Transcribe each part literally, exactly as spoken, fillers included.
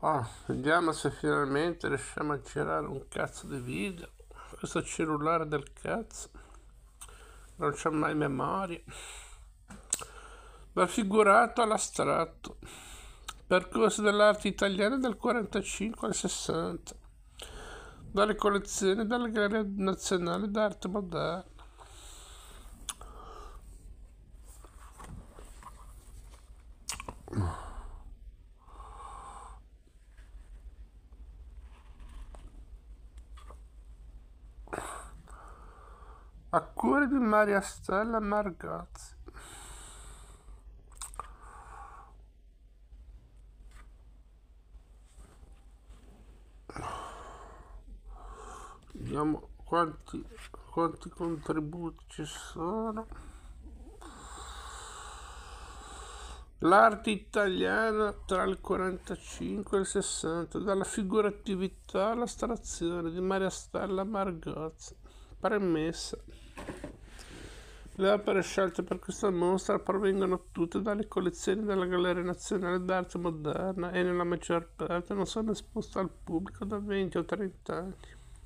Ah, vediamo se finalmente riusciamo a girare un cazzo di video. Questo cellulare del cazzo non c'ha mai memoria. Dal figurato all'astratto. Percorso dell'arte italiana dal quarantacinque al sessanta. Dalle collezioni della Galleria Nazionale d'Arte Moderna. A cura di Maria Stella Margozzi. Vediamo quanti, quanti contributi ci sono. L'arte italiana tra il quarantacinque e il sessanta, dalla figuratività all'astrazione di Maria Stella Margozzi. Premessa. Le opere scelte per questa mostra provengono tutte dalle collezioni della Galleria Nazionale d'Arte Moderna e nella maggior parte non sono esposte al pubblico da venti o trenta anni.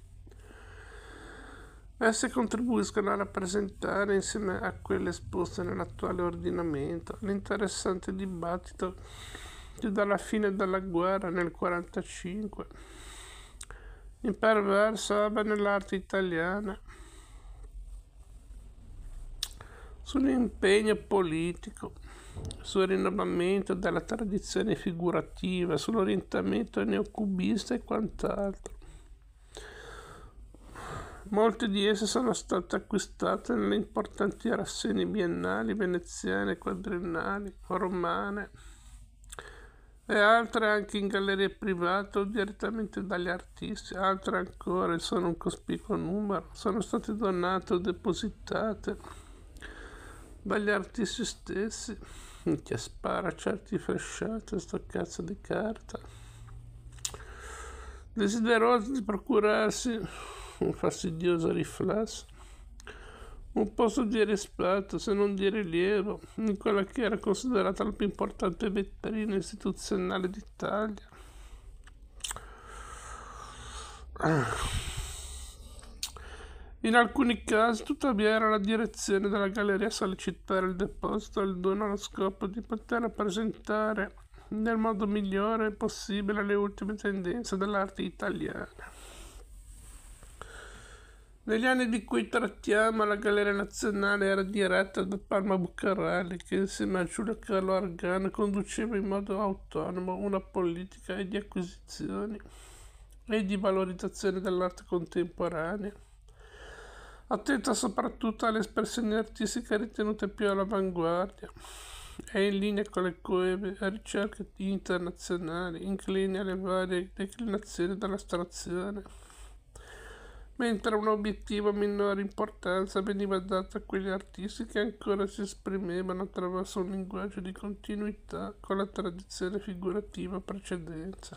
Esse contribuiscono a rappresentare, insieme a quelle esposte nell'attuale ordinamento, l'interessante dibattito che dalla fine della guerra nel quarantacinque imperversava nell'arte italiana sull'impegno politico, sul rinnovamento della tradizione figurativa, sull'orientamento neocubista e quant'altro. Molte di esse sono state acquistate nelle importanti rassegne biennali veneziane, quadriennali, romane e altre anche in gallerie private o direttamente dagli artisti. Altre ancora, e sono un cospicuo numero, sono state donate o depositate dagli artisti stessi. Che spara certi fresciati sto cazzo di carta, desiderosi di procurarsi un fastidioso riflesso, un posto di rispetto, se non di rilievo, in quella che era considerata la più importante vetrina istituzionale d'Italia. In alcuni casi, tuttavia, era la direzione della galleria a sollecitare il deposito del dono allo scopo di poter rappresentare nel modo migliore possibile le ultime tendenze dell'arte italiana. Negli anni di cui trattiamo, la Galleria Nazionale era diretta da Palma Bucarelli, che insieme a Giulio Carlo Argano conduceva in modo autonomo una politica di acquisizioni e di valorizzazione dell'arte contemporanea, attenta soprattutto alle espressioni artistiche ritenute più all'avanguardia e in linea con le coeve ricerche internazionali, incline alle varie declinazioni dell'astrazione, mentre un obiettivo minore importanza veniva dato a quegli artisti che ancora si esprimevano attraverso un linguaggio di continuità con la tradizione figurativa precedente.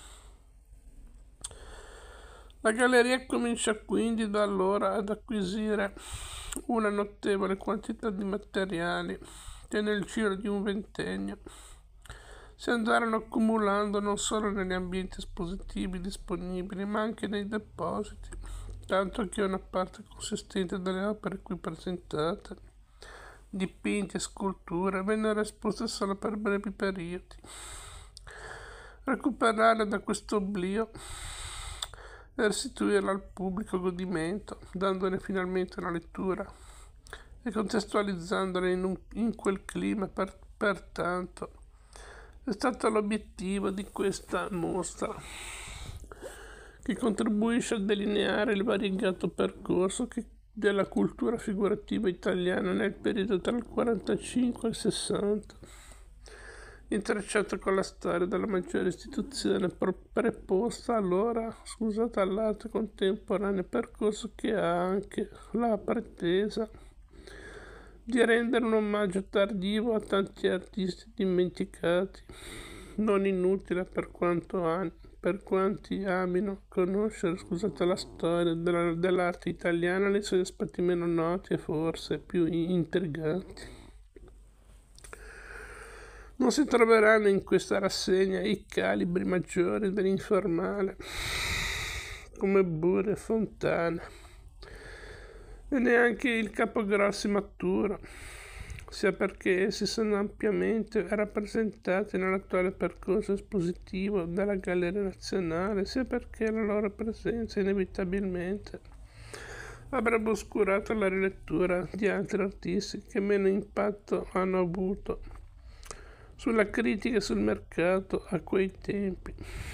La galleria comincia quindi da allora ad acquisire una notevole quantità di materiali che nel giro di un ventennio si andarono accumulando non solo negli ambienti espositivi disponibili ma anche nei depositi, tanto che una parte consistente delle opere qui presentate, dipinti e sculture, vennero esposte solo per brevi periodi. Recuperarle da questo oblio e restituirla al pubblico godimento, dandone finalmente una lettura e contestualizzandole in, un, in quel clima, per, pertanto, è stato l'obiettivo di questa mostra, che contribuisce a delineare il variegato percorso che, della cultura figurativa italiana nel periodo tra il quarantacinque e il sessanta, intrecciato con la storia della maggiore istituzione preposta allora, scusate, all'arte contemporanea, percorso che ha anche la pretesa di rendere un omaggio tardivo a tanti artisti dimenticati, non inutile per quanto anni, per quanti amino conoscere, scusate, la storia della, dell'arte italiana nei suoi aspetti meno noti e forse più intriganti. Non si troveranno in questa rassegna i calibri maggiori dell'informale, come Burri e Fontana, e neanche il Capograssi maturo, sia perché essi sono ampiamente rappresentati nell'attuale percorso espositivo della Galleria Nazionale, sia perché la loro presenza inevitabilmente avrebbe oscurato la rilettura di altri artisti che meno impatto hanno avuto sulla critica e sul mercato a quei tempi.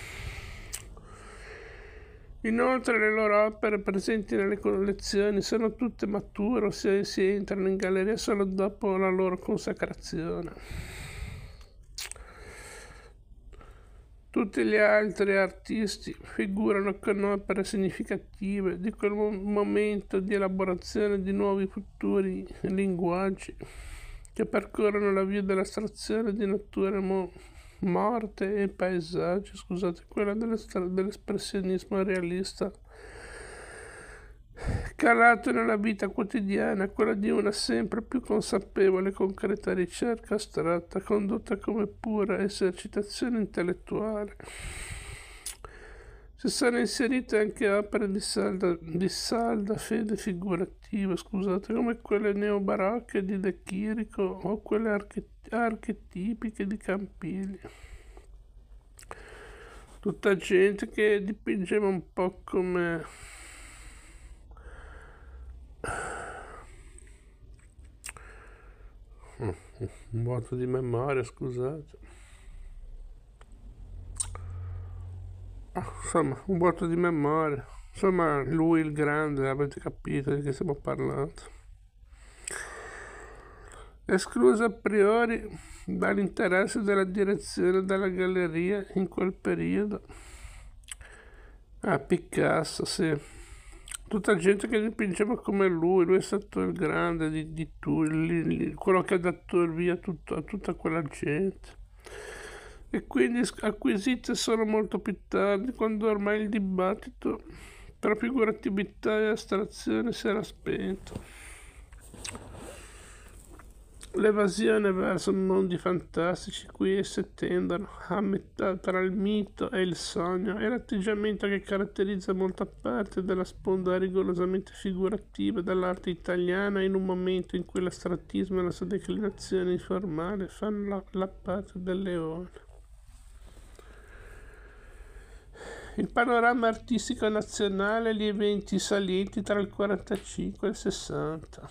Inoltre le loro opere presenti nelle collezioni sono tutte mature, ossia si entrano in galleria solo dopo la loro consacrazione. Tutti gli altri artisti figurano con opere significative di quel momento di elaborazione di nuovi futuri linguaggi che percorrono la via dell'astrazione di nature mo- morte e paesaggi, scusate, quella dell'espressionismo realista, calato nella vita quotidiana, quella di una sempre più consapevole e concreta ricerca astratta, condotta come pura esercitazione intellettuale. Si sono inserite anche opere di salda, di salda fede figurativa, scusate, come quelle neobarocche di De Chirico o quelle arche, archetipiche di Campigli. Tutta gente che dipingeva un po' come un vuoto di memoria, scusate. Ah, insomma, un vuoto di memoria. Insomma, lui il grande, avete capito di che stiamo parlando. Escluso a priori dall'interesse della direzione della galleria in quel periodo. Ah, Picasso, sì. Tutta gente che dipingeva come lui, lui è stato il grande di, di tutti, quello che ha dato il via tutto, a tutta quella gente. E quindi acquisite solo molto più tardi, quando ormai il dibattito tra figuratività e astrazione si era spento. L'evasione verso mondi fantastici cui esse tendono, a metà tra il mito e il sogno, è l'atteggiamento che caratterizza molta parte della sponda rigorosamente figurativa dell'arte italiana in un momento in cui l'astrattismo e la sua declinazione informale fanno la, la parte del leone. Il panorama artistico nazionale e gli eventi salienti tra il quarantacinque e il sessanta.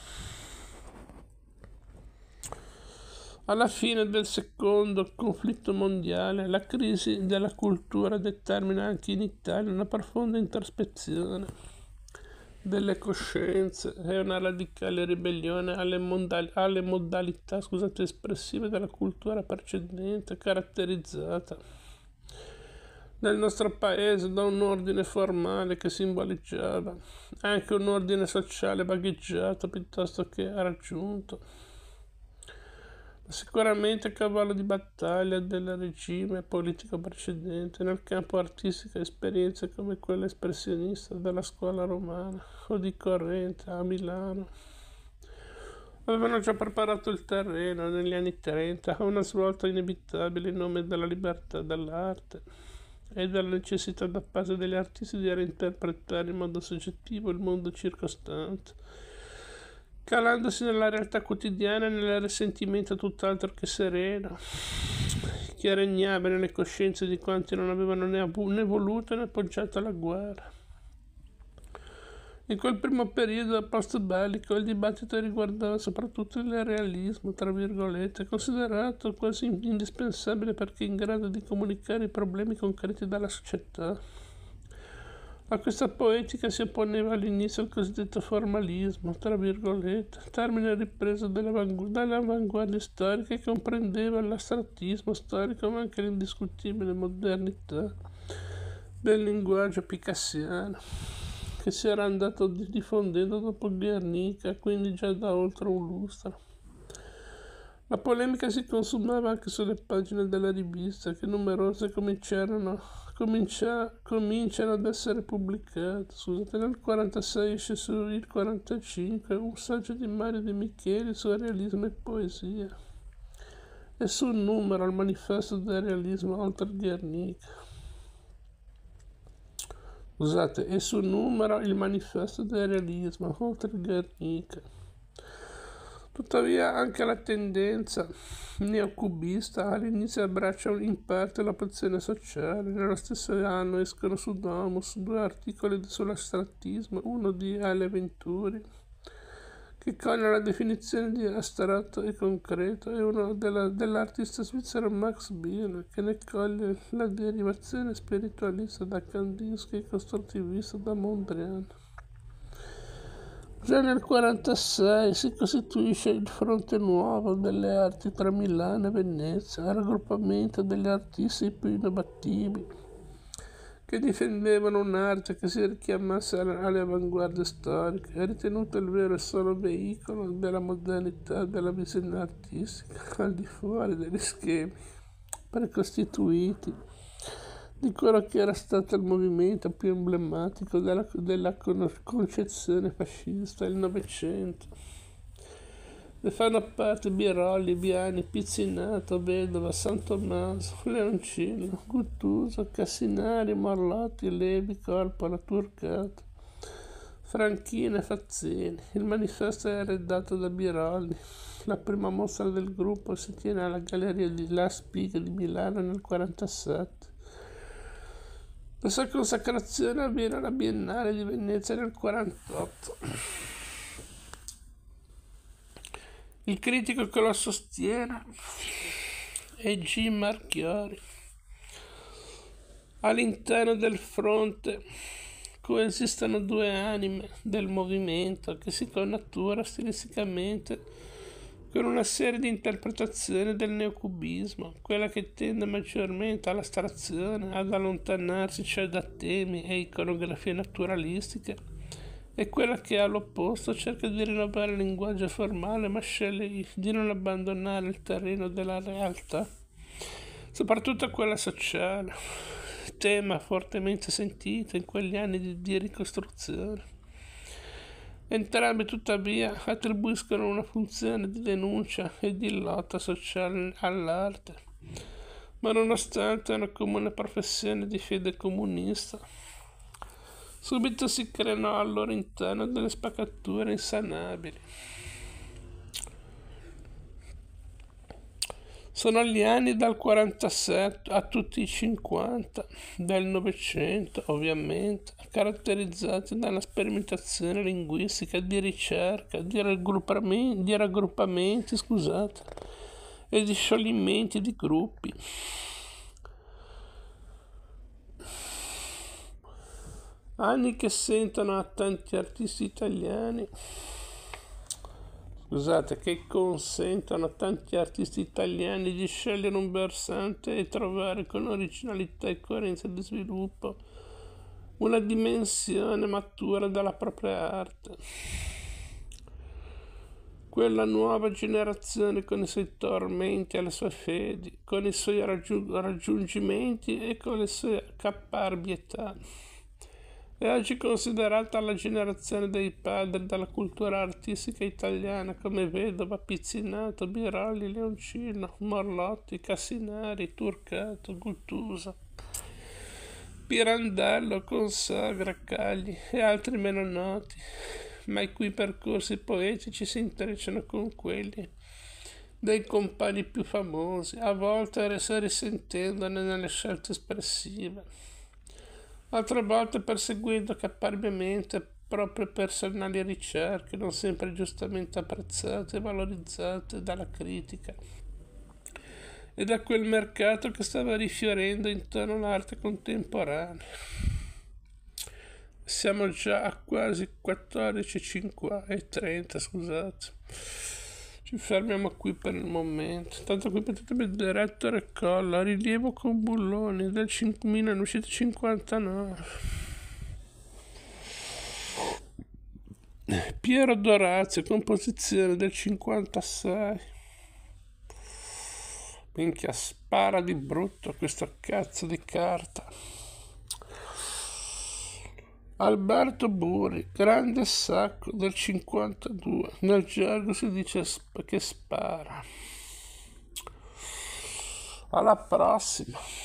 Alla fine del secondo conflitto mondiale, la crisi della cultura determina anche in Italia una profonda introspezione delle coscienze e una radicale ribellione alle, modal- alle modalità scusate, espressive della cultura precedente, caratterizzata nel nostro paese da un ordine formale che simboleggiava anche un ordine sociale vagheggiato piuttosto che raggiunto. Sicuramente cavallo di battaglia del regime politico precedente. Nel campo artistico esperienze come quella espressionista della scuola romana o di corrente a Milano avevano già preparato il terreno negli anni trenta a una svolta inevitabile in nome della libertà dell'arte e della necessità da parte degli artisti di reinterpretare in modo soggettivo il mondo circostante, calandosi nella realtà quotidiana e nel risentimento tutt'altro che sereno che regnava nelle coscienze di quanti non avevano né, avu- né voluto né appoggiato la guerra. In quel primo periodo post-bellico il dibattito riguardava soprattutto il realismo, tra virgolette, considerato quasi indispensabile perché in grado di comunicare i problemi concreti della società. A questa poetica si opponeva all'inizio il cosiddetto formalismo, tra virgolette, termine ripreso dalle avanguardie storiche che comprendeva l'astrattismo storico ma anche l'indiscutibile modernità del linguaggio picassiano, che si era andato diffondendo dopo Guernica, quindi già da oltre un lustro. La polemica si consumava anche sulle pagine della rivista, che numerose cominciarono Comincia, cominciano ad essere pubblicate. Scusate, nel quarantasei esce su il quarantacinque un saggio di Mario De Micheli su realismo e poesia. e sul numero al manifesto del realismo oltre Guernica. Scusate, e sul numero il manifesto del realismo oltre Guernica. Tuttavia anche la tendenza neocubista all'inizio abbraccia in parte la posizione sociale. Nello stesso anno escono su Domus due articoli sull'astrattismo, uno di Ale Venturi, che coglie la definizione di astratto e concreto, e uno della, dell'artista svizzero Max Bier, che ne coglie la derivazione spiritualista da Kandinsky e costruttivista da Mondrian. Già nel millenovecentoquarantasei si costituisce il Fronte Nuovo delle Arti tra Milano e Venezia, il raggruppamento degli artisti più innovativi, che difendevano un'arte che si richiamasse alle avanguardie storiche, è ritenuto il vero e solo veicolo della modernità della visione artistica, al di fuori degli schemi precostituiti di quello che era stato il movimento più emblematico della, della concezione fascista, il Novecento. Ne fanno parte Birolli, Biani, Pizzinato, Vedova, San Tommaso, Leoncino, Guttuso, Cassinari, Morlotti, Levi, Corpola, Turcato, Franchina e Fazzini. Il manifesto è redatto da Birolli. La prima mostra del gruppo si tiene alla Galleria di La Spiga di Milano nel millenovecentoquarantasette. La sua consacrazione avviene alla Biennale di Venezia nel millenovecentoquarantotto. Il critico che lo sostiene è Jim Marchiori. All'interno del fronte coesistono due anime del movimento che si connatura stilisticamente con una serie di interpretazioni del neocubismo, quella che tende maggiormente all'astrazione, ad allontanarsi cioè da temi e iconografie naturalistiche, e quella che all'opposto cerca di rinnovare il linguaggio formale ma sceglie di non abbandonare il terreno della realtà, soprattutto quella sociale, tema fortemente sentito in quegli anni di, di ricostruzione. Entrambi tuttavia attribuiscono una funzione di denuncia e di lotta sociale all'arte, ma nonostante una comune professione di fede comunista, subito si creano al loro interno delle spaccature insanabili. Sono gli anni dal quarantasette a tutti i cinquanta del Novecento, ovviamente, caratterizzati dalla sperimentazione linguistica, di ricerca, di raggruppamenti, di raggruppamenti scusate, e di scioglimenti di gruppi. Anni che sentono a tanti artisti italiani Scusate, che consentono a tanti artisti italiani di scegliere un versante e trovare con originalità e coerenza di sviluppo una dimensione matura della propria arte. Quella nuova generazione con i suoi tormenti e le sue fedi, con i suoi raggiung- raggiungimenti e con le sue caparbietà. È oggi considerata la generazione dei padri della cultura artistica italiana, come Vedova, Pizzinato, Birolli, Leoncino, Morlotti, Cassinari, Turcato, Guttuso, Pirandello, Consavi, Raccagli e altri meno noti, ma i cui percorsi poetici si intrecciano con quelli dei compagni più famosi, a volte risentendone nelle scelte espressive, altre volte perseguendo caparbiamente proprie personali ricerche, non sempre giustamente apprezzate e valorizzate dalla critica e da quel mercato che stava rifiorendo intorno all'arte contemporanea. Siamo già a quasi quattordici e trenta, scusate. Ci fermiamo qui per il momento. Tanto qui potete vedere Ettore Colla, rilievo con bulloni del millenovecentocinquantanove. Piero Dorazio, composizione del cinquantasei. Minchia, spara di brutto questo cazzo di carta. Alberto Buri, grande sacco del cinquantadue. Nel gergo si dice sp- che spara. Alla prossima.